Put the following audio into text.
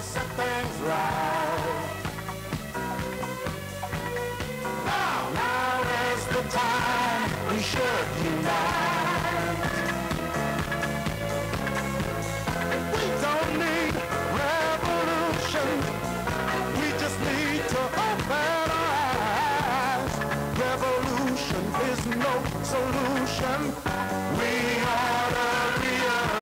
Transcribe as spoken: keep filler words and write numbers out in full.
set things right. Now, now is the time we should unite. We don't need revolution. We just need to open our eyes. Revolution is no solution.